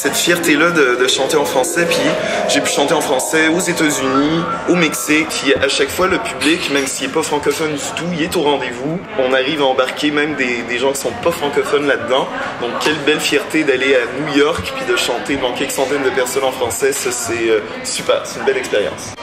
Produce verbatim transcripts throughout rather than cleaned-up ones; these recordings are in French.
cette fierté-là de, de chanter en français. Puis j'ai pu chanter en français aux États-Unis, au Mexique. Puis à chaque fois, le public, même s'il n'est pas francophone du tout, il est au rendez-vous. On arrive à embarquer même des, des gens qui sont pas francophones là-dedans. Donc quelle belle fierté d'aller à New York puis de chanter devant quelques centaines de personnes en français. Ça, c'est euh, super, c'est une belle expérience.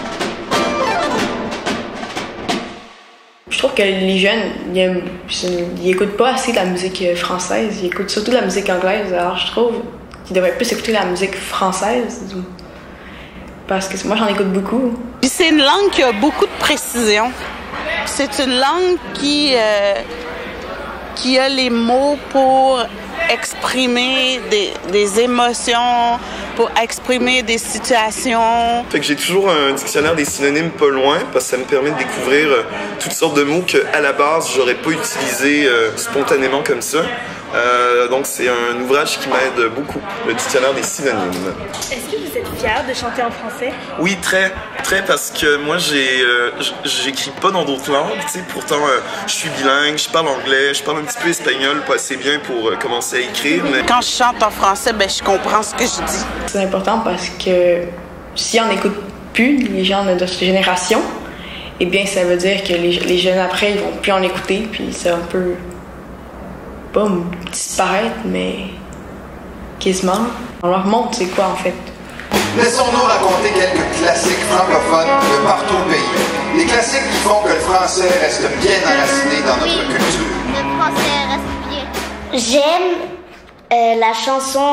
Je trouve que les jeunes, ils, ils écoutent pas assez de la musique française, ils écoutent surtout de la musique anglaise. Alors je trouve qu'ils devraient plus écouter la musique française, parce que moi j'en écoute beaucoup. C'est une langue qui a beaucoup de précision. C'est une langue qui, euh, qui a les mots pour exprimer des, des émotions, pour exprimer des situations. Fait que j'ai toujours un dictionnaire des synonymes pas loin parce que ça me permet de découvrir euh, toutes sortes de mots qu'à la base j'aurais pas utilisés euh, spontanément comme ça. Euh, donc c'est un ouvrage qui m'aide beaucoup, le dictionnaire des synonymes. Est-ce que vous êtes fier de chanter en français? Oui, très, très, parce que moi j'ai, euh, j'écris pas dans d'autres langues, tu sais, pourtant euh, je suis bilingue, je parle anglais, je parle un petit peu espagnol, pas assez bien pour euh, commencer à écrire. Mais... Quand je chante en français, ben je comprends ce que je dis. C'est important parce que si on n'écoute plus les gens de notre génération, eh bien ça veut dire que les, les jeunes après ils vont plus en écouter, puis ça un peu pas disparaître, mais quasiment. On leur montre c'est quoi en fait. Laissons-nous raconter quelques classiques francophones de partout au pays. Des classiques qui font que le français reste bien enraciné dans notre oui, culture. Le français reste bien. J'aime euh, la chanson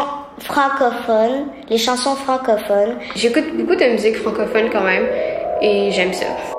francophone, les chansons francophones. J'écoute beaucoup de musique francophone quand même et j'aime ça.